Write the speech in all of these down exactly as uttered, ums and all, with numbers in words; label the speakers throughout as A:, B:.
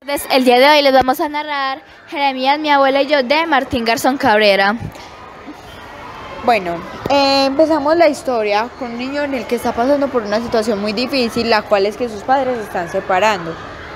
A: Pues el día de hoy les vamos a narrar Jeremías, mi abuela y yo de Martín Garzón Cabrera.
B: Bueno, eh, empezamos la historia con un niño en el que está pasando por una situación muy difícil, la cual es que sus padres se están separando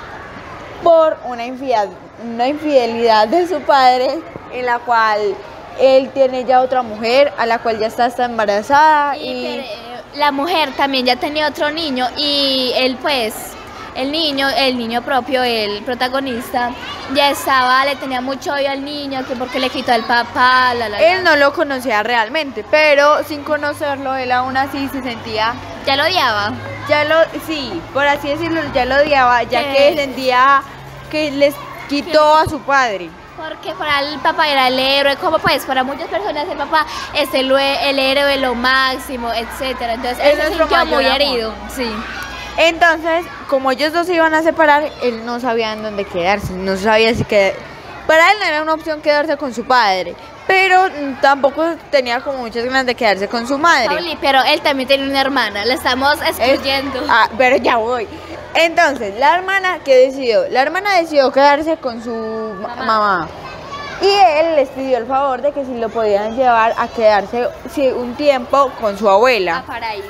B: por una infidelidad, una infidelidad de su padre, en la cual él tiene ya otra mujer, a la cual ya está, está embarazada.
A: Y,
B: y...
A: que, eh, la mujer también ya tenía otro niño y él pues... El niño, el niño propio, el protagonista, ya estaba, le tenía mucho odio al niño, que porque le quitó al papá, la, la, la.
B: Él no lo conocía realmente, pero sin conocerlo, él aún así se sentía...
A: Ya lo odiaba.
B: Ya lo, sí, por así decirlo, ya lo odiaba, ya
A: ¿Qué?
B: que sentía que les quitó a su padre.
A: Porque para el papá era el héroe, como pues para muchas personas el papá es el, el héroe, lo máximo, etcétera. Entonces él se sintió muy herido, sí.
B: Entonces, como ellos dos se iban a separar, él no sabía en dónde quedarse, no sabía si quedar. Para él no era una opción quedarse con su padre, pero tampoco tenía como muchas ganas de quedarse con su madre.
A: Pauli, pero él también tenía una hermana, la estamos excluyendo.
B: Es, ah, pero ya voy. Entonces, la hermana, ¿qué decidió? La hermana decidió quedarse con su mamá. mamá. Y él les pidió el favor de que si lo podían llevar a quedarse sí, un tiempo con su abuela.
A: A Paraíso.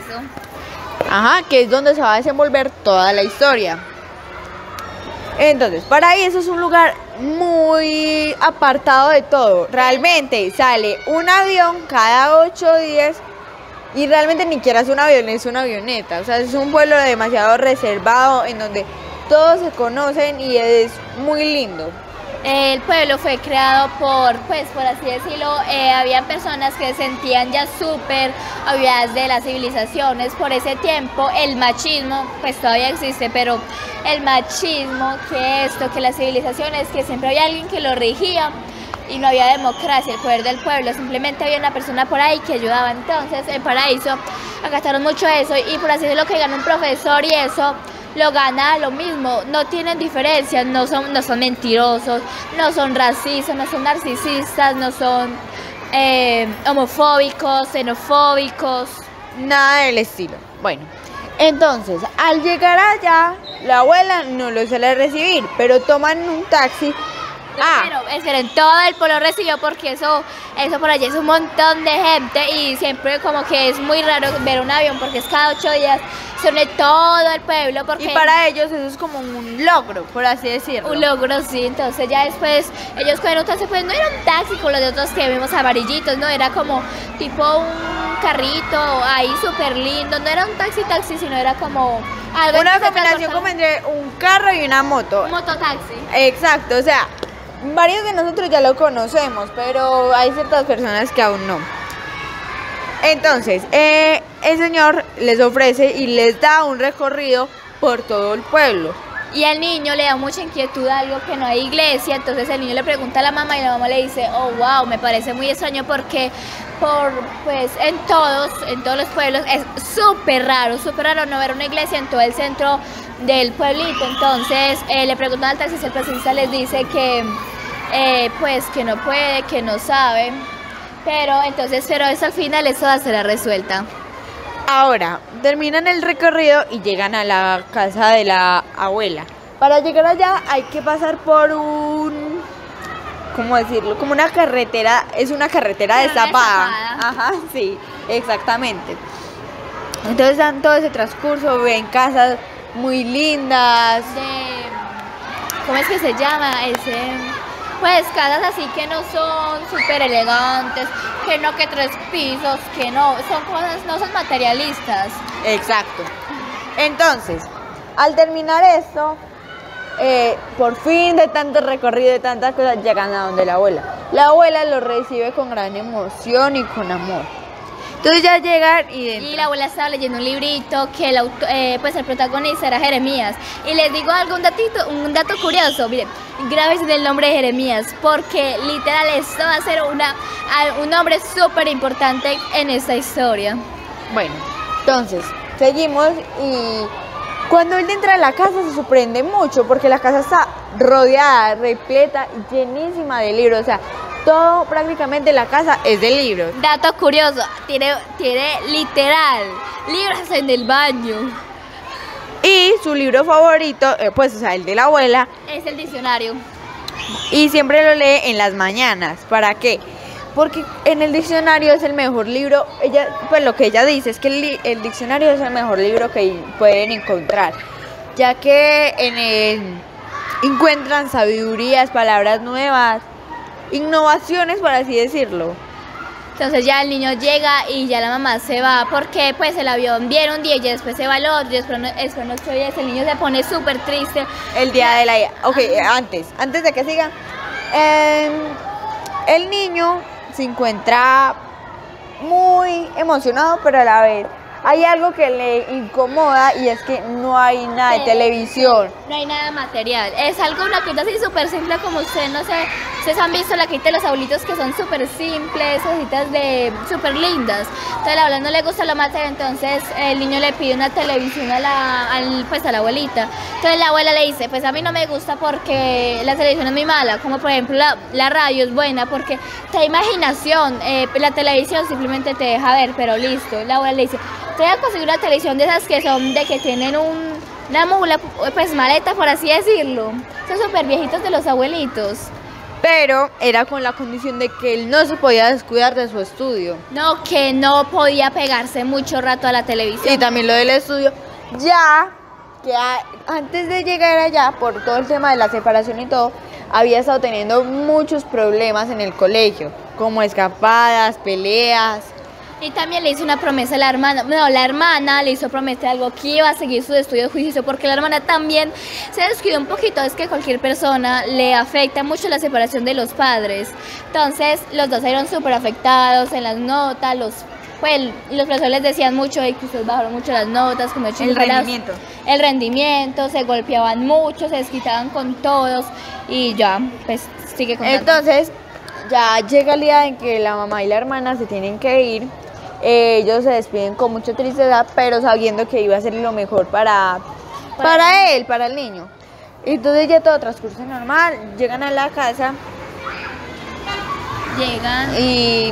B: Ajá, que es donde se va a desenvolver toda la historia. Entonces, Paraíso es un lugar muy apartado de todo. Realmente sale un avión cada ocho días y realmente ni siquiera es un avión, es una avioneta. O sea, es un pueblo demasiado reservado en donde todos se conocen y es muy lindo.
A: El pueblo fue creado por, pues por así decirlo, eh, habían personas que se sentían ya súper olvidadas de las civilizaciones. Por ese tiempo el machismo, pues todavía existe, pero el machismo, que esto, que las civilizaciones, que siempre había alguien que lo regía y no había democracia, el poder del pueblo, simplemente había una persona por ahí que ayudaba. Entonces en Paraíso acataron mucho eso y por así decirlo que ganó un profesor y eso lo gana lo mismo, no tienen diferencias, no son, no son mentirosos, no son racistas, no son narcisistas, no son eh, homofóbicos, xenofóbicos.
B: Nada del estilo. Bueno, entonces, al llegar allá, la abuela no lo suele recibir, pero toman un taxi.
A: Ah. Pero esperen, todo el pueblo recibió porque eso, eso por allá es un montón de gente y siempre como que es muy raro ver un avión porque es cada ocho días, se une todo el pueblo. Porque
B: y para ellos eso es como un logro, por así decirlo.
A: Un logro, sí, entonces ya después ellos cogieron un taxi, pues no era un taxi como los de otros que vimos amarillitos, no, era como tipo un carrito ahí súper lindo, no era un taxi taxi, sino era como algo.
B: Una combinación como entre un carro y una moto.
A: Un mototaxi.
B: Exacto, o sea, varios de nosotros ya lo conocemos, pero hay ciertas personas que aún no. Entonces, eh, el señor les ofrece y les da un recorrido por todo el pueblo.
A: Y al niño le da mucha inquietud a algo que no hay iglesia, entonces el niño le pregunta a la mamá y la mamá le dice, oh wow, me parece muy extraño porque por, pues, en todos, en todos los pueblos es súper raro, súper raro no ver una iglesia en todo el centro del pueblito. Entonces eh, le preguntan al taxista, el taxista les dice que eh, pues que no puede, que no sabe, pero entonces pero eso al final eso será resuelta.
B: Ahora, terminan el recorrido y llegan a la casa de la abuela. Para llegar allá hay que pasar por un, ¿cómo decirlo? Como una carretera, es una carretera destapada. Ajá, sí, exactamente. Entonces dan todo ese transcurso, ven casas muy lindas.
A: De, ¿cómo es que se llama? Ese, pues casas así que no son súper elegantes, que no que tres pisos, que no, son cosas, no son materialistas.
B: Exacto. Entonces, al terminar esto, eh, por fin de tanto recorrido, de tantas cosas, llegan a donde la abuela. La abuela lo recibe con gran emoción y con amor. Entonces ya llegan y dentro.
A: Y la abuela estaba leyendo un librito que el auto, eh, pues el protagonista era Jeremías. Y les digo algo, un datito, un dato curioso, miren, grábense el nombre de Jeremías, porque literal esto va a ser una, un nombre súper importante en esta historia.
B: Bueno, entonces, seguimos y cuando él entra a la casa se sorprende mucho porque la casa está rodeada, repleta y llenísima de libros, o sea, todo prácticamente la casa es de libros.
A: Dato curioso, tiene, tiene literal libros en el baño.
B: Y su libro favorito, eh, pues, o sea, el de la abuela,
A: es el diccionario.
B: y siempre lo lee en las mañanas. ¿Para qué? Porque en el diccionario es el mejor libro. Ella, pues lo que ella dice es que el, li- el diccionario es el mejor libro que pueden encontrar, ya que en él encuentran sabidurías, palabras nuevas, innovaciones, por así decirlo.
A: Entonces ya el niño llega y ya la mamá se va porque pues el avión viene un día y ya después se va el otro y después no, después no estoy ese, el niño se pone súper triste.
B: El día de la... Ok, antes, antes de que siga, eh, el niño se encuentra muy emocionado, pero a la vez hay algo que le incomoda y es que no hay nada de
A: Sí,
B: televisión.
A: No hay nada material, es algo, una cosa así súper simple como usted, no sé, ustedes han visto la quita de los abuelitos que son súper simples, cositas de súper lindas. Entonces a la abuela no le gusta lo material, entonces el niño le pide una televisión a la, al, pues a la abuelita. Entonces la abuela le dice, pues a mí no me gusta porque la televisión es muy mala, como por ejemplo la, la radio es buena porque te da imaginación, eh, la televisión simplemente te deja ver, pero listo. La abuela le dice, te voy a conseguir una televisión de esas que son de que tienen un, una mula, pues maleta, por así decirlo. Son súper viejitos de los abuelitos.
B: Pero era con la condición de que él no se podía descuidar de su estudio.
A: No, que no podía pegarse mucho rato a la televisión.
B: Y también lo del estudio, ya que a- antes de llegar allá, por todo el tema de la separación y todo, había estado teniendo muchos problemas en el colegio, como escapadas, peleas.
A: Y también le hizo una promesa a la hermana. No, la hermana le hizo prometer algo que iba a seguir sus estudios de juicio porque la hermana también se descuidó un poquito. Es que cualquier persona le afecta mucho la separación de los padres. Entonces, los dos eran súper afectados en las notas. Los, pues, los profesores les decían mucho de que ustedes bajaron mucho las notas. Como
B: El rendimiento.
A: El rendimiento, se golpeaban mucho, se desquitaban con todos. Y ya, pues sigue contando.
B: Entonces, ya llega el día en que la mamá y la hermana se tienen que ir. Eh, ellos se despiden con mucha tristeza, pero sabiendo que iba a ser lo mejor para,
A: Para
B: para él, para el niño. Entonces ya todo transcurre normal, llegan a la casa
A: Llegan.
B: y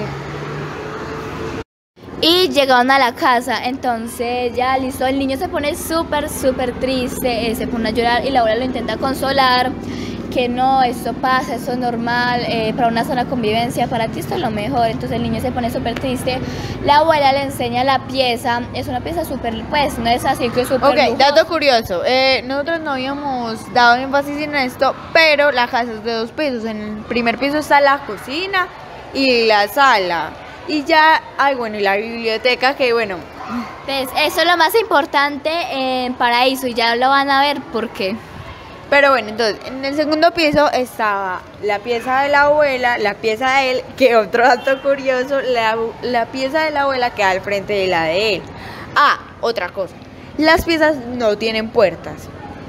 A: Y llegaron a la casa, entonces ya listo, el niño se pone súper, súper triste, eh, se pone a llorar y la abuela lo intenta consolar, que no, esto pasa, esto es normal, eh, para una zona de convivencia, para ti esto es lo mejor. Entonces el niño se pone súper triste, la abuela le enseña la pieza, es una pieza súper, pues no es así que súper
B: Ok,
A: lujosa.
B: dato curioso, eh, nosotros no habíamos dado énfasis en esto, pero la casa es de dos pisos. En el primer piso está la cocina y la sala. Y ya, ay bueno, y la biblioteca, que bueno,
A: Entonces, eso es lo más importante en Paraíso y ya lo van a ver por qué.
B: pero bueno, entonces, en el segundo piso estaba la pieza de la abuela, la pieza de él, que otro dato curioso, la, la pieza de la abuela queda al frente de la de él. Ah, otra cosa, las piezas no tienen puertas.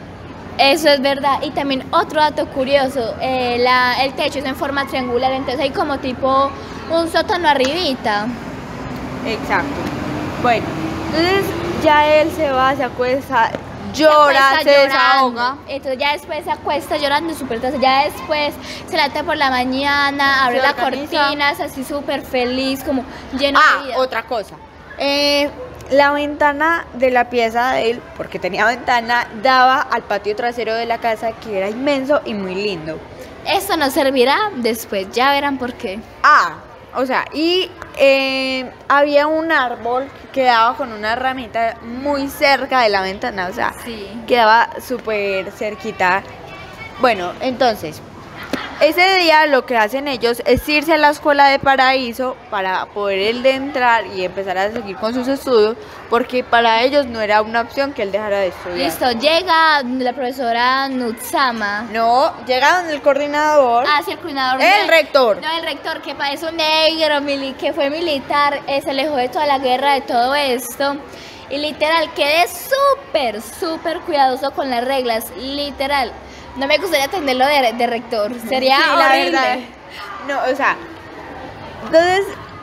A: Eso es verdad. Y también otro dato curioso, eh, la, el techo es en forma triangular, entonces hay como tipo un sótano arribita.
B: Exacto. Bueno, entonces ya él se va, se acuesta, llora,
A: acuesta
B: se
A: llorando.
B: desahoga.
A: Entonces ya después se acuesta llorando súper tarde. Ya después se levanta por la mañana, abre
B: Se
A: la
B: organiza.
A: cortina, es así súper feliz, como lleno
B: Ah,
A: de vida.
B: otra cosa. Eh, la ventana de la pieza de él, porque tenía ventana, daba al patio trasero de la casa, que era inmenso y muy lindo.
A: Esto nos servirá después, ya verán por qué.
B: Ah, o sea, y eh, había un árbol que quedaba con una ramita muy cerca de la ventana, o sea,
A: Sí.
B: quedaba súper cerquita. Bueno, entonces, ese día lo que hacen ellos es irse a la escuela de Paraíso para poder él de entrar y empezar a seguir con sus estudios, porque para ellos no era una opción que él dejara de estudiar.
A: Listo, llega la profesora Nutsama.
B: No, llegaron el coordinador,
A: Ah, sí, el coordinador.
B: el
A: de-
B: rector.
A: No, el rector, que parece un negro, mili- que fue militar, eh, se alejó de toda la guerra, de todo esto. Y literal, quedé súper, súper cuidadoso con las reglas, literal. No me gustaría atenderlo de, de rector, sería
B: Sí, la
A: horrible.
B: verdad. No, o sea, entonces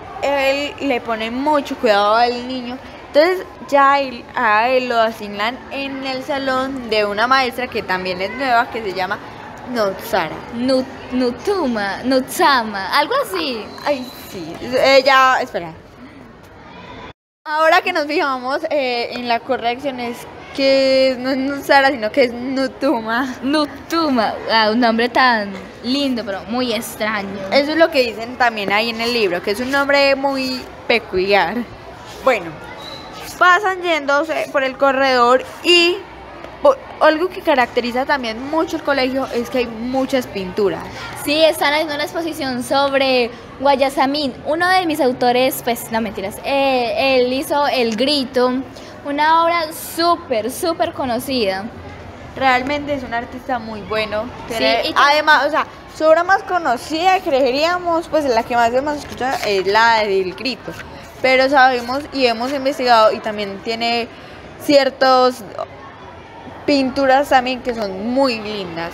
B: él le pone mucho cuidado al niño. Entonces ya él- a él lo asignan en el salón de una maestra que también es nueva, que se llama Notsara.
A: Nu- Nutuma, Nutsama, algo así.
B: Ay, sí. Ella, espera. Ahora que nos fijamos eh, en la corrección es que no es Nusara, sino que es Nutuma.
A: Nutuma, ah, un nombre tan lindo, pero muy extraño.
B: Eso es lo que dicen también ahí en el libro, que es un nombre muy peculiar. Bueno, pasan yéndose por el corredor y po- algo que caracteriza también mucho el colegio es que hay muchas pinturas.
A: Sí, están haciendo una exposición sobre Guayasamín. Uno de mis autores, pues no mentiras, eh, él hizo El Grito, una obra súper, súper conocida.
B: Realmente es un artista muy bueno.
A: Sí,
B: Tiene-
A: y que-
B: además, o sea, su obra más conocida, creeríamos, pues la que más hemos escuchado es la del Grito. Pero sabemos y hemos investigado y también tiene ciertas pinturas también que son muy lindas.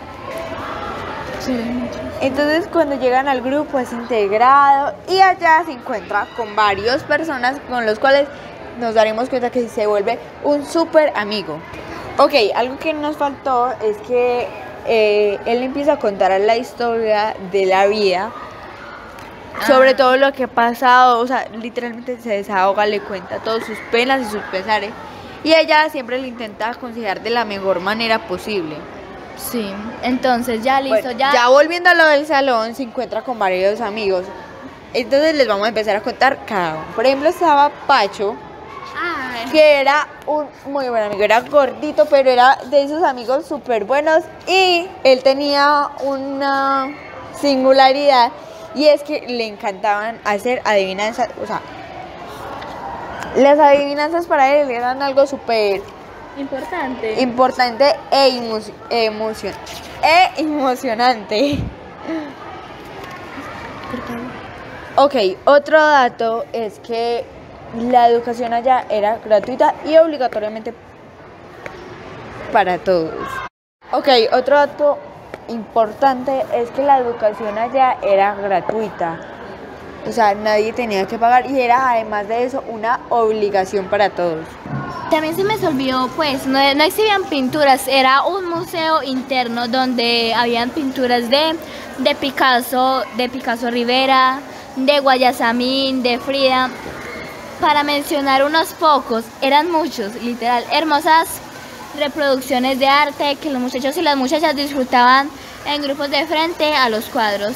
B: Entonces cuando llegan al grupo es integrado y allá se encuentra con varias personas con los cuales nos daremos cuenta que se vuelve un súper amigo. Ok, algo que nos faltó es que eh, él empieza a contar la historia de la vida, sobre
A: Ah.
B: todo lo que ha pasado, o sea, literalmente se desahoga, le cuenta todas sus penas y sus pesares y ella siempre le intenta aconsejar de la mejor manera posible.
A: Sí, entonces ya listo,
B: Bueno,
A: ya.
B: ya volviendo a lo del salón, se encuentra con varios amigos. Entonces les vamos a empezar a contar cada uno. Por ejemplo, estaba Pacho,
A: Ay,
B: que era un muy buen amigo, era gordito, pero era de esos amigos súper buenos. Y él tenía una singularidad, y es que le encantaban hacer adivinanzas. O sea, las adivinanzas para él eran algo súper
A: importante.
B: importante e, emo- emocion- e emocionante. Ok, otro dato es que la educación allá era gratuita y obligatoriamente para todos. Ok, otro dato importante es que la educación allá era gratuita. O sea, nadie tenía que pagar y era además de eso una obligación para todos.
A: También se me olvidó, pues, no, no exhibían pinturas, era un museo interno donde habían pinturas de, de Picasso, de Picasso Rivera, de Guayasamín, de Frida, para mencionar unos pocos, eran muchos, literal, hermosas reproducciones de arte que los muchachos y las muchachas disfrutaban en grupos de frente a los cuadros.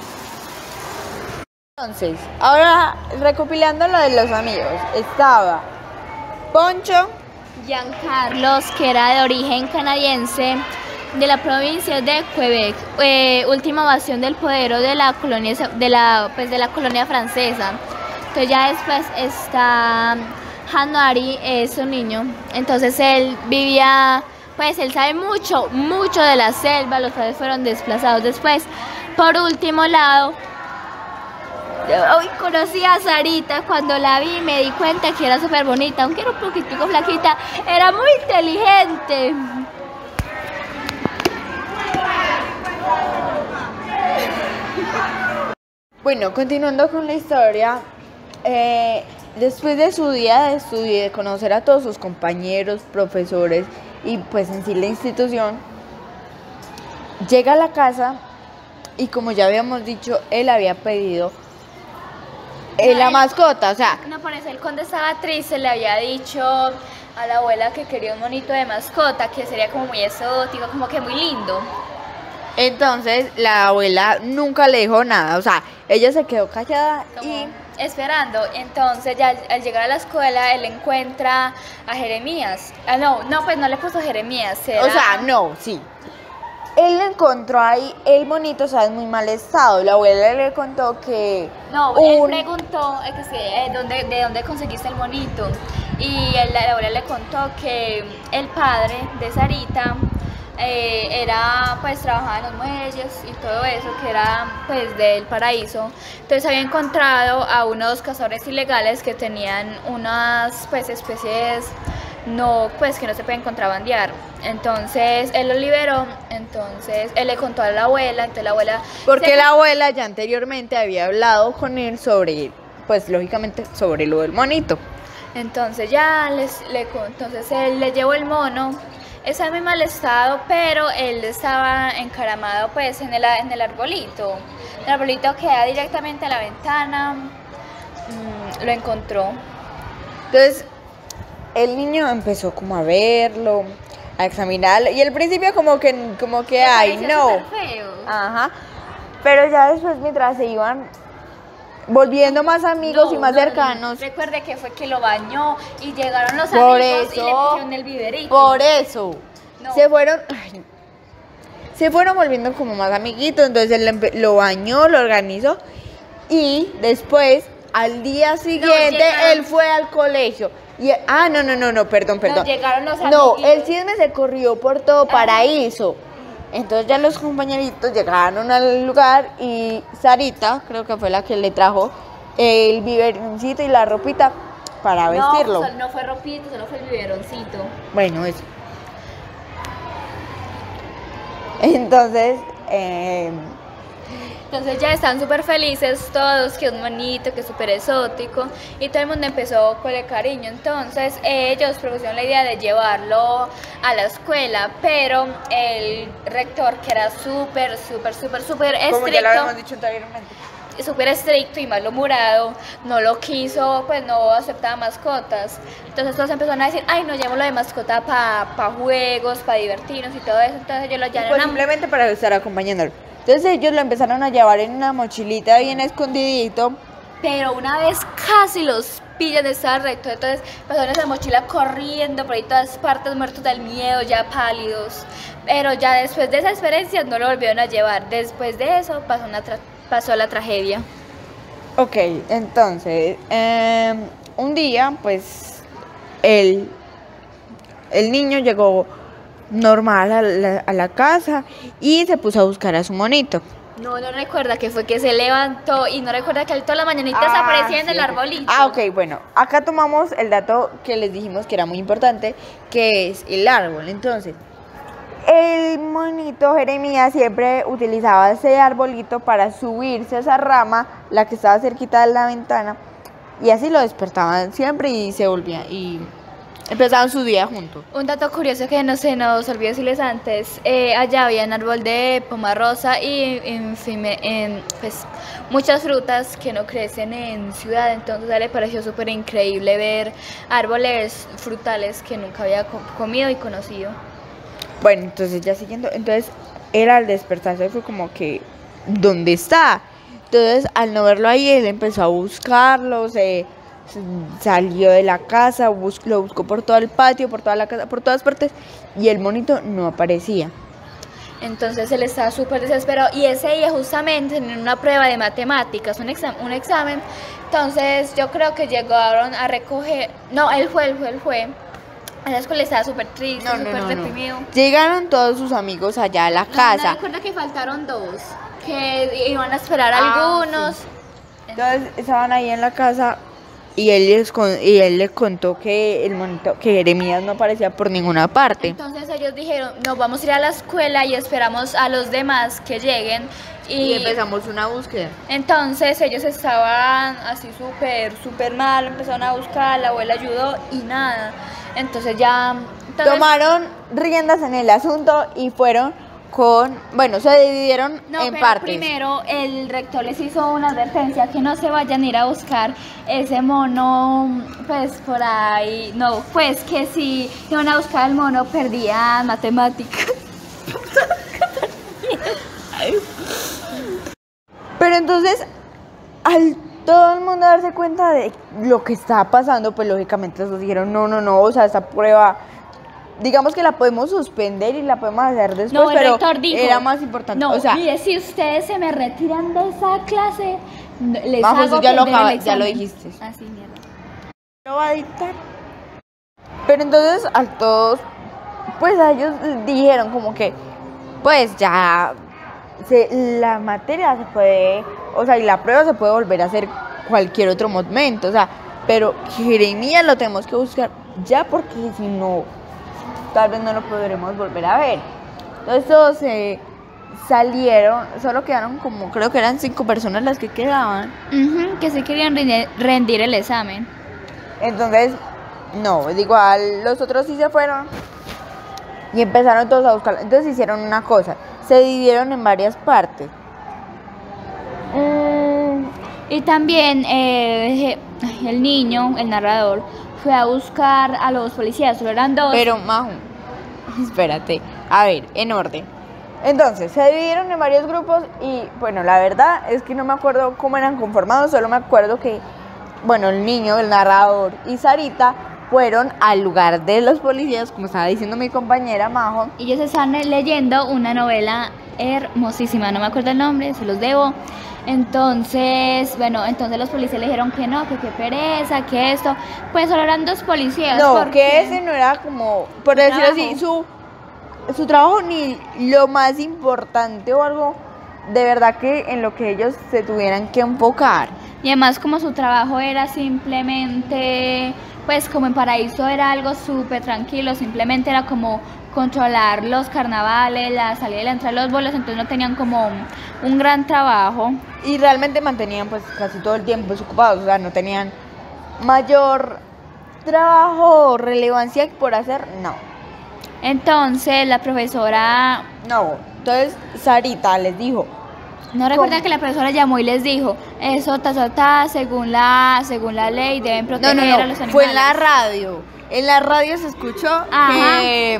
B: Entonces, ahora recopilando lo de los amigos, estaba Poncho,
A: Giancarlos, que era de origen canadiense, de la provincia de Quebec, eh, última evasión del poder de la colonia de la pues de la colonia francesa. Entonces ya después está Januari, es un niño, entonces él vivía, pues él sabe mucho, mucho de la selva, los padres fueron desplazados después. Por último lado, hoy conocí a Sarita, cuando la vi me di cuenta que era súper bonita, aunque era un poquitico flaquita, era muy inteligente.
B: Bueno, continuando con la historia, eh, después de su día de estudio y de conocer a todos sus compañeros, profesores y pues en sí la institución, llega a la casa y como ya habíamos dicho, él había pedido eh, la mascota, o sea,
A: No, por eso el conde estaba triste, le había dicho a la abuela que quería un monito de mascota, que sería como muy exótico, como que muy lindo.
B: entonces la abuela nunca le dijo nada, o sea, ella se quedó callada
A: Como
B: y...
A: esperando. Entonces ya al, al llegar a la escuela él encuentra a Jeremías. Ah, no, no, pues no le puso Jeremías. Era...
B: O sea, no, sí. Él encontró ahí el monito, o sea, en muy mal estado. La abuela le contó que...
A: No,
B: un-
A: él preguntó eh, que sí, eh, ¿dónde, de dónde conseguiste el monito. Y él- la abuela le contó que el padre de Sarita eh, era, pues trabajaba en los muelles y todo eso, que era pues del paraíso. Entonces había encontrado a unos cazadores ilegales que tenían unas pues especies no, pues que no se pueden contrabandear. Entonces él lo liberó, entonces él le contó a la abuela, entonces la abuela...
B: Porque
A: se-
B: la abuela ya anteriormente había hablado con él sobre, pues lógicamente, sobre lo del monito.
A: Entonces ya les, le, con- entonces él le llevó el mono, está en muy mal estado, pero él estaba encaramado pues en el, en el arbolito. El arbolito que da directamente a la ventana, mm, lo encontró.
B: Entonces, el niño empezó como a verlo, a examinarlo, y al principio como que, como que, ay, no.
A: Feo.
B: Ajá. Pero ya después, mientras se iban volviendo más amigos
A: No,
B: y más
A: no, no, no.
B: cercanos.
A: Recuerde que fue que lo bañó y llegaron los
B: Por
A: amigos y le
B: eso,
A: pusieron el biberito.
B: por eso,
A: No.
B: se fueron, ay, se fueron volviendo como más amiguitos, entonces él empe- lo bañó, lo organizó, y después, al día siguiente,
A: llegaron-
B: él fue al colegio. Y, ah, no, no, no, no, perdón, perdón.
A: llegaron los
B: No,
A: amiguitos.
B: el chisme se corrió por todo Paraíso. Entonces ya los compañeritos llegaron al lugar y Sarita, creo que fue la que le trajo el biberoncito y la ropita para vestirlo.
A: No, solo- no fue ropito, solo fue el biberoncito.
B: Bueno, eso. Entonces, eh,
A: Entonces ya están súper felices todos, que es bonito, que es súper exótico, y todo el mundo empezó con el cariño. Entonces ellos propusieron la idea de llevarlo a la escuela, pero el rector, que era súper, súper, súper, súper
B: como ya lo habíamos
A: estricto,
B: dicho anteriormente.
A: súper estricto y malhumorado, no lo quiso, pues no aceptaba mascotas. Entonces todos empezaron a decir, ay, no, llevémoslo de mascota para pa juegos, para divertirnos y todo eso. Entonces ellos lo
B: Y
A: llevaron
B: pues
A: a...
B: simplemente para estar acompañándolo. Entonces ellos lo empezaron a llevar en una mochilita bien escondidito.
A: Pero una vez casi los pillan, estaba recto, entonces pasaron esa mochila corriendo por ahí todas partes, muertos del miedo, ya pálidos. Pero ya después de esa experiencia no lo volvieron a llevar. Después de eso pasó, una tra- pasó la tragedia.
B: Ok, entonces, eh, un día, pues, el, el niño llegó normal a la, a la casa y se puso a buscar a su monito.
A: No, no recuerda que fue que se levantó y no recuerda que él todas las mañanitas
B: Ah,
A: aparecía en
B: sí,
A: el
B: ok.
A: arbolito.
B: Ah, ok, bueno, acá tomamos el dato que les dijimos que era muy importante, que es el árbol. Entonces, el monito Jeremías siempre utilizaba ese arbolito para subirse a esa rama, la que estaba cerquita de la ventana, y así lo despertaban siempre y se volvían y empezaban su día juntos.
A: Un dato curioso que no se nos olvidó decirles antes, eh, allá había un árbol de poma rosa y en fin, en, pues, muchas frutas que no crecen en ciudad, entonces a él le pareció súper increíble ver árboles frutales que nunca había co- comido y conocido.
B: Bueno, entonces ya siguiendo, entonces él al despertarse fue como que, ¿dónde está? Entonces al no verlo ahí, él empezó a buscarlo, se... salió de la casa, bus- lo buscó por todo el patio, por toda la casa, por todas partes, y el monito no aparecía.
A: Entonces él estaba súper desesperado y ese día justamente en una prueba de matemáticas, un, exam- un examen, entonces yo creo que llegaron a recoger, no, él fue, él fue, él fue, a la escuela estaba súper triste,
B: No, no,
A: súper
B: no, no.
A: deprimido.
B: Llegaron todos sus amigos allá a la
A: No,
B: casa.
A: no, recuerda que faltaron dos, que iban a esperar
B: Ah,
A: algunos.
B: Entonces estaban ahí en la casa y él les, con- y él les contó que el monito, que Jeremías no aparecía por ninguna parte.
A: Entonces ellos dijeron, nos vamos a ir a la escuela y esperamos a los demás que lleguen. Y,
B: Y empezamos una búsqueda.
A: entonces ellos estaban así súper, súper mal, empezaron a buscar, la abuela ayudó y nada. Entonces ya... entonces-
B: Tomaron riendas en el asunto y fueron con, bueno, se dividieron
A: No,
B: en
A: pero
B: partes.
A: primero el rector les hizo una advertencia que no se vayan a ir a buscar ese mono, pues por ahí, no, pues que si iban a buscar el mono perdían matemáticas.
B: Pero entonces, al todo el mundo darse cuenta de lo que estaba pasando, pues lógicamente ellos dijeron, no, no, no, o sea, esta prueba, digamos que la podemos suspender y la podemos hacer después,
A: No, el
B: pero
A: rector dijo,
B: era más importante.
A: No,
B: o sea,
A: mire, si ustedes se me retiran de esa clase, no- les
B: Majo,
A: hago
B: eso ya lo
A: perder el
B: acaba- ya lo
A: examen.
B: dijiste.
A: Así, mierda.
B: lo va a dictar. Pero entonces a todos, pues a ellos dijeron como que, pues ya se, la materia se puede, o sea, y la prueba se puede volver a hacer cualquier otro momento, o sea, pero Jeremías lo tenemos que buscar ya porque si no, tal vez no lo podremos volver a ver. Entonces todos se salieron, solo quedaron como, creo que eran cinco personas las que quedaban.
A: Ujú, que se querían rinde- rendir el examen.
B: Entonces, no, es igual, los otros sí se fueron y empezaron todos a buscar. Entonces hicieron una cosa, se dividieron en varias partes. Mm,
A: Y también eh, je- el niño, el narrador, fue a buscar a los policías, solo eran dos.
B: Pero, Majo, espérate, a ver, en orden. Entonces, se dividieron en varios grupos y, bueno, la verdad es que no me acuerdo cómo eran conformados, solo me acuerdo que, bueno, el niño, el narrador y Sarita fueron al lugar de los policías, como estaba diciendo mi compañera Majo.
A: Y ellos están leyendo una novela hermosísima, no me acuerdo el nombre, se los debo. Entonces, bueno, entonces los policías le dijeron que no, que qué pereza, que esto. Pues solo eran dos policías.
B: No,
A: porque
B: que ese no era como, por decirlo así, su, su trabajo ni lo más importante o algo de verdad que en lo que ellos se tuvieran que enfocar.
A: Y además como su trabajo era simplemente, pues como en Paraíso era algo súper tranquilo, simplemente era como controlar los carnavales, la salida y la entrada de los bolos, entonces no tenían como un, un gran trabajo.
B: Y realmente mantenían pues casi todo el tiempo ocupados, o sea, no tenían mayor trabajo o relevancia por hacer, no.
A: Entonces la profesora...
B: No, entonces Sarita les dijo...
A: No recuerda que la profesora llamó y les dijo, eso, ta, ta, ta, según la, según la ley deben proteger
B: no, no, no,
A: a los animales.
B: Fue en la radio, en la radio se escuchó
A: Ajá.
B: que...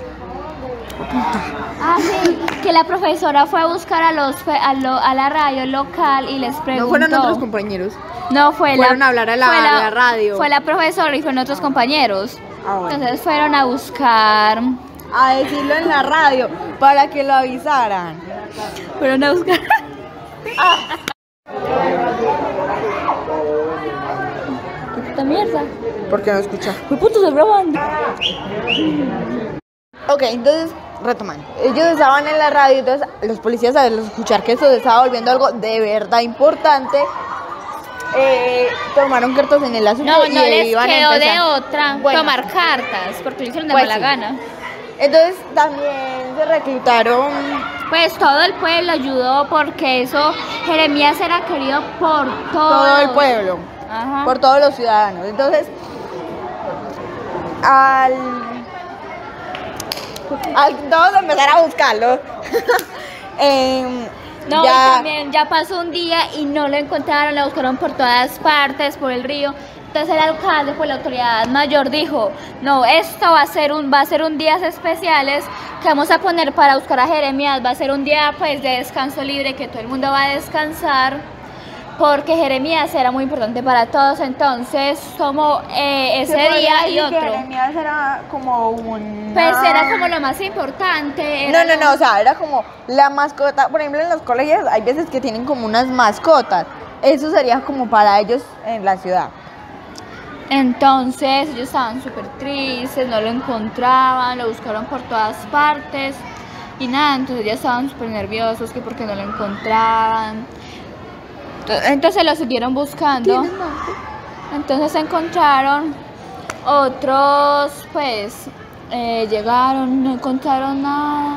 A: Ah, sí, que la profesora fue a buscar a los a, lo, a la radio local y les preguntó.
B: No fueron otros compañeros.
A: No, fue
B: fueron
A: la,
B: a hablar a la,
A: fue la,
B: la radio.
A: Fue la profesora y fueron otros compañeros.
B: Ah, bueno.
A: Entonces fueron a buscar.
B: A decirlo en la radio para que lo avisaran.
A: Fueron a buscar.
B: Ah.
A: ¿Qué puta mierda?
B: ¿Por qué no escucha?
A: ¿Qué puto estoy grabando?
B: Ok, entonces, retomando. Ellos estaban en la radio, entonces los policías al escuchar que esto se estaba volviendo algo de verdad importante, eh, tomaron cartas en el asunto.
A: No,
B: y
A: no les
B: iban
A: quedó
B: a empezar.
A: de otra
B: Bueno,
A: tomar cartas, porque lo hicieron de
B: pues
A: mala
B: sí.
A: gana.
B: Entonces también se reclutaron.
A: Pues todo el pueblo ayudó porque eso, Jeremías era querido por todo,
B: todo el pueblo,
A: Ajá.
B: por todos los ciudadanos. Entonces, al, al todos empezar a buscarlo. eh,
A: No,
B: ya,
A: y también ya pasó un día y no lo encontraron, lo buscaron por todas partes, por el río. Entonces el alcalde, pues la autoridad mayor dijo, no, esto va a ser un, va a ser un días especiales que vamos a poner para buscar a Jeremías, va a ser un día pues de descanso libre, que todo el mundo va a descansar, porque Jeremías era muy importante para todos, entonces como eh, ese día y otro.
B: Jeremías era como un...
A: Pues era como lo más importante.
B: No,
A: era
B: no, no, o sea, era como la mascota. Por ejemplo, en los colegios hay veces que tienen como unas mascotas. Eso sería como para ellos en la ciudad.
A: Entonces ellos estaban súper tristes, no lo encontraban, lo buscaron por todas partes y nada, entonces ya estaban súper nerviosos que porque no lo encontraban. Entonces lo siguieron buscando. Entonces encontraron otros, pues eh, llegaron, no encontraron nada.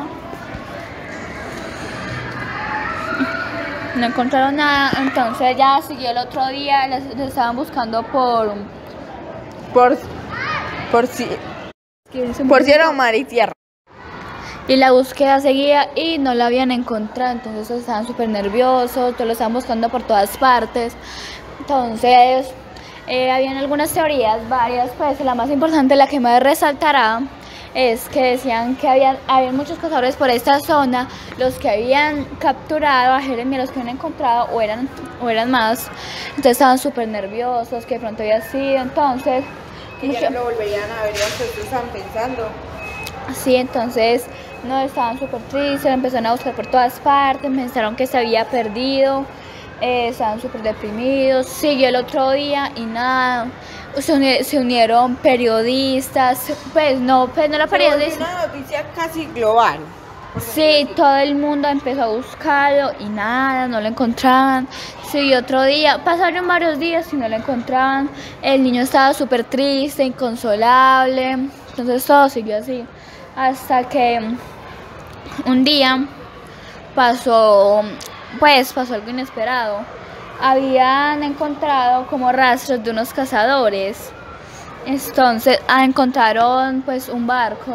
A: No encontraron nada, entonces ya siguió el otro día, les, les estaban buscando por...
B: Por, por si, por cielo, mar y tierra.
A: Y la búsqueda seguía y no la habían encontrado, entonces estaban súper nerviosos, todos lo estaban buscando por todas partes. Entonces, eh, habían algunas teorías, varias, pues la más importante, la que más resaltará, es que decían que había, había muchos cazadores por esta zona, los que habían capturado a Jeremías, los que habían encontrado, o eran, o eran más, entonces estaban súper nerviosos, que de pronto había sido, entonces...
B: Que ya no lo volverían a ver, ya ustedes estaban pensando.
A: Sí, entonces no, estaban súper tristes, empezaron a buscar por todas partes, pensaron que se había perdido, eh, estaban súper deprimidos. Siguió el otro día y nada, se, uni se unieron periodistas, pues no, pues no la periodistas.
B: Una noticia casi global.
A: Sí, todo el mundo empezó a buscarlo y nada, no lo encontraban. Siguió otro día, pasaron varios días y no lo encontraban. El niño estaba súper triste, inconsolable, entonces todo siguió así. Hasta que un día pasó, pues pasó algo inesperado. Habían encontrado como rastros de unos cazadores. Entonces ah, encontraron pues un barco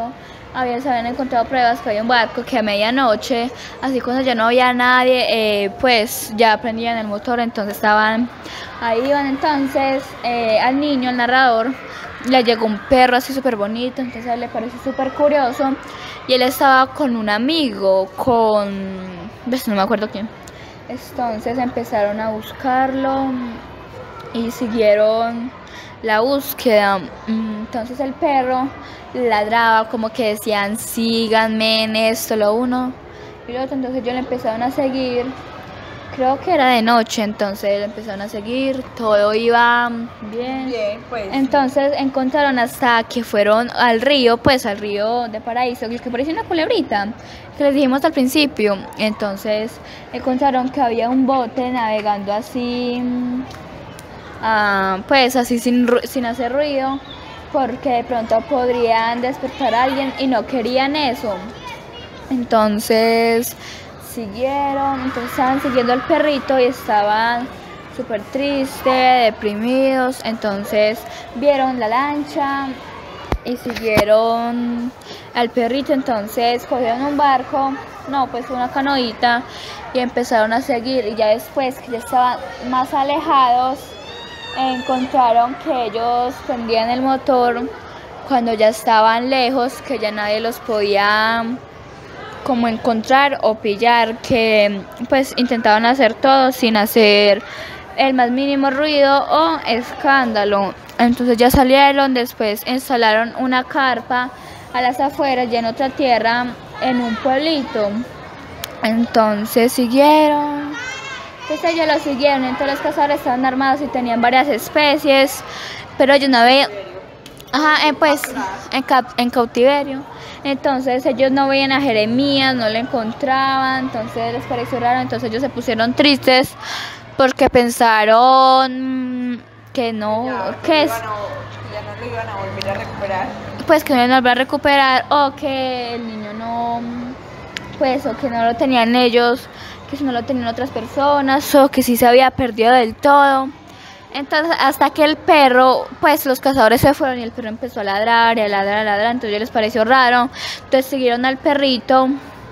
A: había, se habían encontrado pruebas que había un barco que a medianoche, así cuando ya no había nadie, eh, pues ya prendían el motor, entonces estaban, ahí iban. Entonces eh, al niño, al narrador, le llegó un perro así súper bonito, entonces a él le pareció súper curioso, y él estaba con un amigo, con, pues, no me acuerdo quién. Entonces empezaron a buscarlo y siguieron la búsqueda. Entonces el perro ladraba, como que decían síganme en esto, lo uno y lo otro. Entonces ellos le empezaron a seguir, creo que era de noche, entonces le empezaron a seguir, todo iba bien.
B: Bien, pues.
A: Entonces encontraron hasta que fueron al río, pues al río de Paraíso, el que parecía una culebrita, que les dijimos al principio. Entonces encontraron que había un bote navegando así, uh, pues así sin, sin hacer ruido, porque de pronto podrían despertar a alguien y no querían eso. Entonces siguieron, entonces estaban siguiendo al perrito y estaban súper tristes, deprimidos. Entonces vieron la lancha y siguieron al perrito. Entonces cogieron un barco, no, pues una canoita, y empezaron a seguir. Y ya después que ya estaban más alejados, encontraron que ellos prendían el motor cuando ya estaban lejos, que ya nadie los podía como encontrar o pillar, que pues intentaban hacer todo sin hacer el más mínimo ruido o escándalo. Entonces ya salieron, después instalaron una carpa a las afueras, ya en otra tierra, en un pueblito. Entonces siguieron, entonces ellos lo siguieron. Entonces los cazadores estaban armados y tenían varias especies, pero ellos no veían, ajá, eh, pues en, cap, en cautiverio. Entonces ellos no veían a Jeremías, no lo encontraban, entonces les pareció raro. Entonces ellos se pusieron tristes porque pensaron que no,
B: ya,
A: que es,
B: a, que ya no lo iban a volver a recuperar.
A: Pues que no lo iban a recuperar, o que el niño no, pues, o que no lo tenían ellos, que si no lo tenían otras personas, o que sí se había perdido del todo. Entonces hasta que el perro, pues los cazadores se fueron y el perro empezó a ladrar y a ladrar, a ladrar. Entonces les pareció raro, entonces siguieron al perrito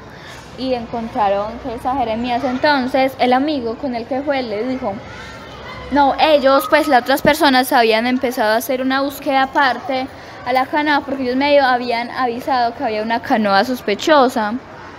A: y encontraron que es a Jeremías. Entonces el amigo con el que fue le dijo, no, ellos, pues las otras personas habían empezado a hacer una búsqueda aparte a la canoa, porque ellos medio habían avisado que había una canoa sospechosa.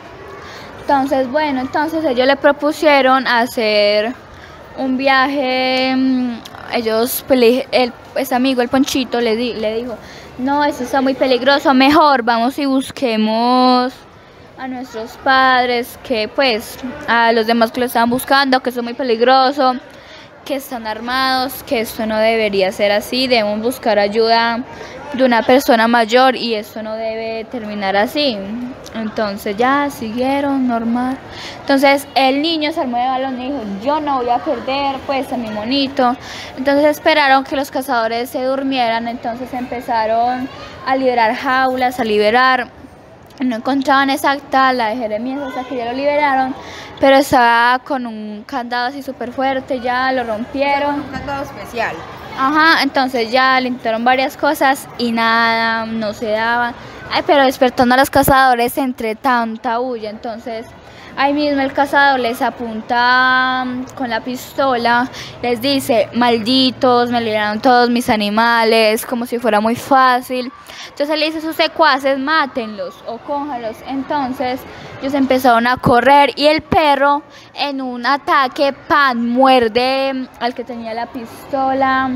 A: Entonces bueno, entonces ellos le propusieron hacer un viaje. Ellos, el, este amigo, el Ponchito, le, di, le dijo, no, eso está muy peligroso, mejor vamos y busquemos a nuestros padres, que pues a los demás que lo estaban buscando, que eso es muy peligroso, que están armados, que esto no debería ser así, debemos buscar ayuda de una persona mayor y esto no debe terminar así. Entonces ya siguieron normal. Entonces el niño se armó de balón y dijo, yo no voy a perder pues a mi monito. Entonces esperaron que los cazadores se durmieran. Entonces empezaron a liberar jaulas, a liberar. No encontraban exacta la de Jeremías hasta que ya lo liberaron, pero estaba con un candado así súper fuerte, ya lo rompieron.
B: Un candado especial.
A: Ajá, entonces ya le intentaron varias cosas y nada, no se daban. Ay, pero despertando a los cazadores entre tanta bulla. Entonces ahí mismo el cazador les apunta con la pistola, les dice, malditos, me liberaron todos mis animales, como si fuera muy fácil. Entonces él le dice a sus secuaces, mátenlos o cójanlos. Entonces ellos empezaron a correr y el perro, en un ataque, pan, muerde al que tenía la pistola,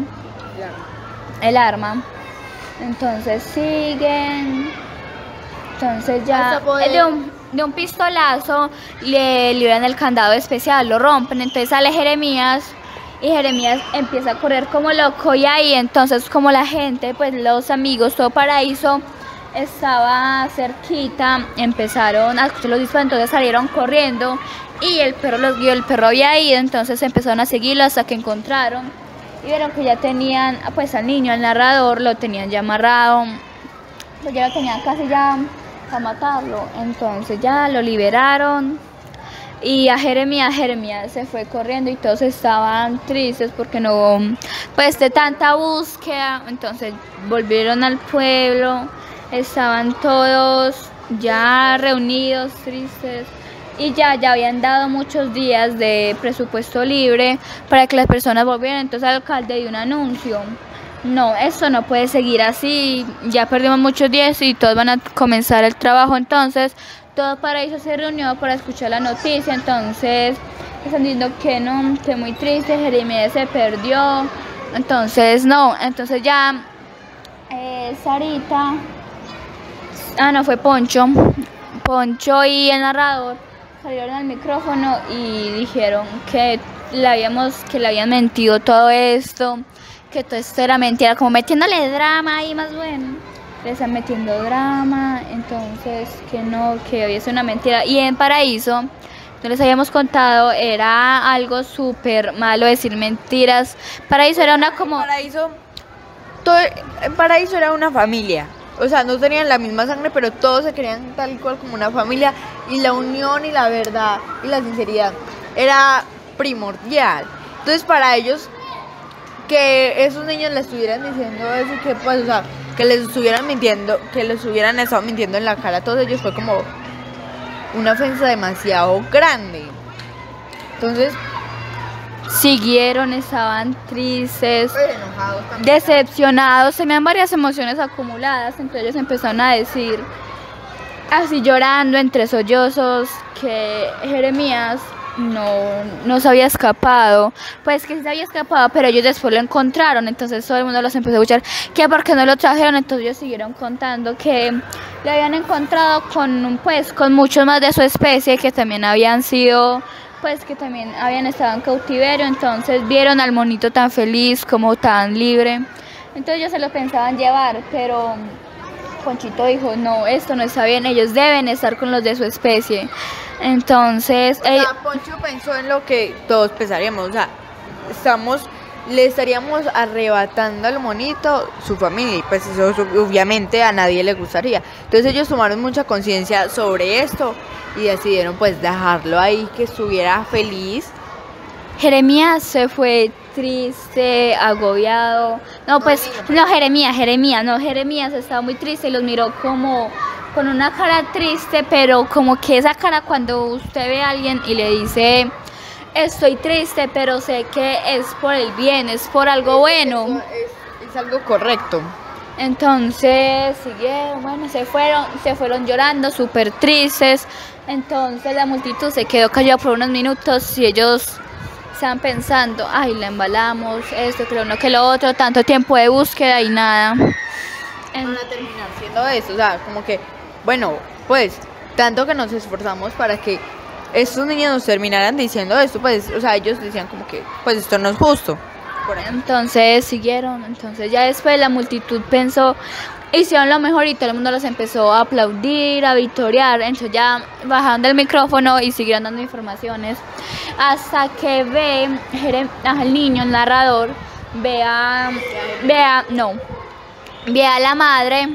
A: el arma. Entonces siguen. Entonces ya de un, de un pistolazo le liberan el candado especial, lo rompen. Entonces sale Jeremías y Jeremías empieza a correr como loco, y ahí entonces como la gente, pues los amigos, todo Paraíso estaba cerquita, empezaron a escuchar los disparos, entonces salieron corriendo y el perro los vio, el perro había ido, entonces empezaron a seguirlo hasta que encontraron y vieron que ya tenían pues al niño, al narrador, lo tenían ya amarrado, pues ya lo tenían casi ya para matarlo. Entonces ya lo liberaron y a Jeremías, Jeremías se fue corriendo y todos estaban tristes porque no, pues de tanta búsqueda. Entonces volvieron al pueblo, estaban todos ya reunidos, tristes, y ya, ya habían dado muchos días de presupuesto libre para que las personas volvieran. Entonces el alcalde dio un anuncio: no, esto no puede seguir así, ya perdimos muchos días y todos van a comenzar el trabajo. Entonces todo Paraíso se reunió para escuchar la noticia. Entonces están diciendo que no, que muy triste, Jeremías se perdió. Entonces no, entonces ya eh, Sarita, ah no, fue Poncho, Poncho y el narrador salieron al micrófono y dijeron que le habíamos, que le habían mentido todo esto, que todo esto era mentira, como metiéndole drama ahí más bueno. Le están metiendo drama, entonces que no, que había sido una mentira. Y en Paraíso, no les habíamos contado, era algo súper malo decir mentiras. Paraíso era una como...
B: Paraíso, todo, en Paraíso era una familia. O sea, no tenían la misma sangre, pero todos se querían tal cual como una familia. Y la unión y la verdad y la sinceridad era primordial. Entonces para ellos, que esos niños le estuvieran diciendo eso, que pues, o sea, que les estuvieran mintiendo, que les hubieran estado mintiendo en la cara a todos ellos, fue como una ofensa demasiado grande. Entonces
A: siguieron, estaban tristes,
B: enojados también,
A: decepcionados, tenían varias emociones acumuladas. Entonces ellos empezaron a decir, así llorando entre sollozos, que Jeremías no, no se había escapado, pues que sí se había escapado, pero ellos después lo encontraron. Entonces todo el mundo los empezó a escuchar, que por qué no lo trajeron. Entonces ellos siguieron contando que lo habían encontrado con, pues, con muchos más de su especie, que también habían sido, pues que también habían estado en cautiverio. Entonces vieron al monito tan feliz, como tan libre. Entonces ellos se lo pensaban llevar, pero Ponchito dijo, no, esto no está bien, ellos deben estar con los de su especie. Entonces,
B: o sea, Poncho pensó en lo que todos pensaríamos, o sea, estamos, le estaríamos arrebatando al monito su familia, y pues eso obviamente a nadie le gustaría. Entonces ellos tomaron mucha conciencia sobre esto y decidieron pues dejarlo ahí, que estuviera feliz.
A: Jeremías se fue triste, agobiado. No, pues, no, Jeremías, Jeremías, no, Jeremías estaba muy triste y los miró como con una cara triste, pero como que esa cara cuando usted ve a alguien y le dice, estoy triste, pero sé que es por el bien, es por algo bueno.
B: Es, es algo correcto.
A: Entonces siguieron, bueno, se fueron, se fueron llorando, súper tristes. Entonces la multitud se quedó callada por unos minutos y ellos estaban pensando, ay, la embalamos, esto, que lo uno, que lo otro, tanto tiempo de búsqueda y nada.
B: En... Van a terminar siendo eso, o sea, como que, bueno, pues, tanto que nos esforzamos para que estos niños nos terminaran diciendo esto, pues, o sea, ellos decían como que, pues, esto no es justo.
A: Entonces siguieron, entonces ya después la multitud pensó, hicieron lo mejor y todo el mundo los empezó a aplaudir, a victoriar. Entonces ya bajaron del micrófono y siguieron dando informaciones hasta que ve el niño, el narrador, ve a, ve a, no, ve a la madre,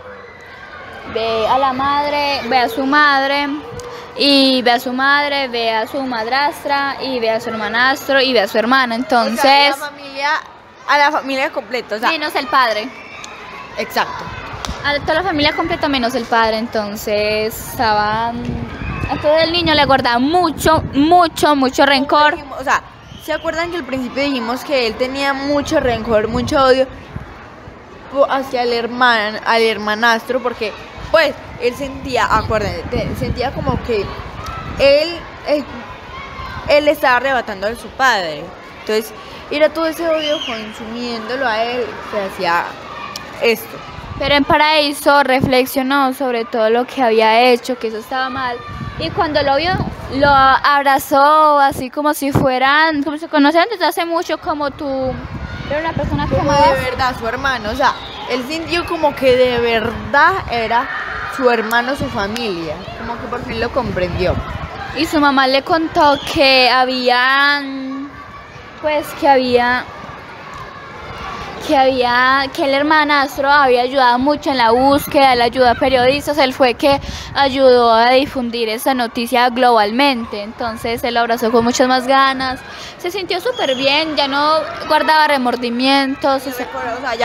A: ve a la madre, ve a su madre, y ve a su madre, ve a su madrastra, y ve a su hermanastro, y ve a su hermana. Entonces,
B: o sea, a la familia, a la familia completa, o sea,
A: menos el padre.
B: Exacto.
A: A toda la familia completa menos el padre. Entonces estaban, a todo el niño le guardaba mucho, mucho, mucho rencor.
B: O sea, ¿se acuerdan que al principio dijimos que él tenía mucho rencor, mucho odio hacia el hermano, al hermanastro? Porque pues él sentía, acuérdense, sentía como que él, él, él estaba arrebatando a su padre. Entonces, era todo ese odio consumiéndolo a él, se hacía esto.
A: Pero en Paraíso reflexionó sobre todo lo que había hecho, que eso estaba mal. Y cuando lo vio, lo abrazó así como si fueran, como se conocían desde hace mucho, como tú. Era una persona que
B: como de verdad su hermano, o sea, él sintió como que de verdad era su hermano, su familia, como que por fin lo comprendió.
A: Y su mamá le contó que habían, pues que había, que había, que el hermanastro había ayudado mucho en la búsqueda, él ayudó a periodistas, él fue que ayudó a difundir esta noticia globalmente. Entonces él lo abrazó con muchas más ganas, se sintió súper bien, ya no guardaba remordimientos.
B: Se recordó, o sea, ya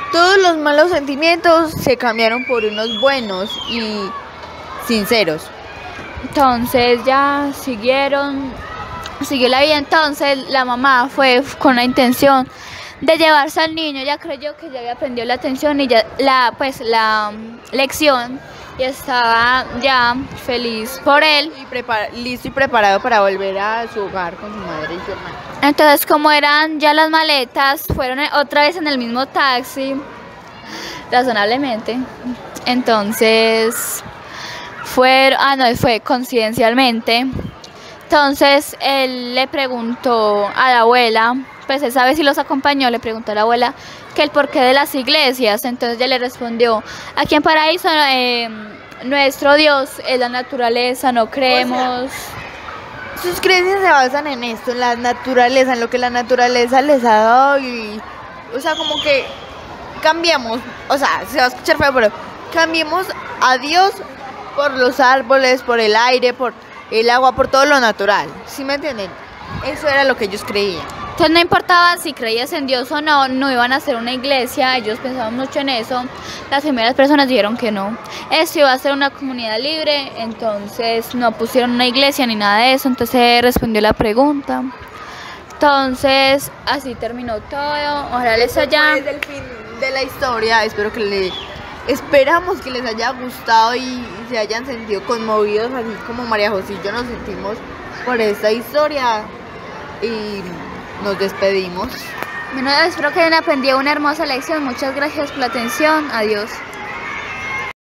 B: Todos los malos sentimientos se cambiaron por unos buenos y sinceros.
A: Entonces ya siguieron, siguió la vida. Entonces la mamá fue con la intención de llevarse al niño. Ya creyó que ya había aprendido la atención y ya la, pues, la um, lección, y estaba ya feliz por él.
B: Y prepara- listo y preparado para volver a su hogar con su madre y su hermana.
A: Entonces, como eran ya las maletas, fueron otra vez en el mismo taxi, razonablemente. Entonces, fue, ah, no, fue coincidencialmente. Entonces, él le preguntó a la abuela, pues esa vez sí los acompañó, le preguntó a la abuela que el porqué de las iglesias. Entonces ella le respondió, aquí en Paraíso eh, nuestro Dios es la naturaleza, no creemos.
B: Sus creencias se basan en esto, en la naturaleza, en lo que la naturaleza les ha dado y, o sea, como que cambiamos, o sea, se va a escuchar feo, pero cambiemos a Dios por los árboles, por el aire, por el agua, por todo lo natural, ¿sí me entienden? Eso era lo que ellos creían.
A: Entonces no importaba si creías en Dios o no, no iban a hacer una iglesia, ellos pensaban mucho en eso. Las primeras personas dijeron que no. Esto iba a ser una comunidad libre, entonces no pusieron una iglesia ni nada de eso, entonces respondió la pregunta. Entonces así terminó todo, ojalá les haya...
B: Desde el fin de la historia, espero que le... Esperamos que les haya gustado y, y se hayan sentido conmovidos, así como María José y yo nos sentimos por esta historia. Y nos despedimos.
A: Bueno, espero que hayan aprendido una hermosa lección. Muchas gracias por la atención. Adiós.